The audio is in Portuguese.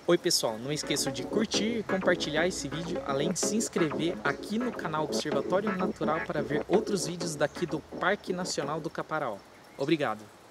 Oi pessoal, não esqueça de curtir e compartilhar esse vídeo, além de se inscrever aqui no canal Observatório Natural para ver outros vídeos daqui do Parque Nacional do Caparaó. Obrigado!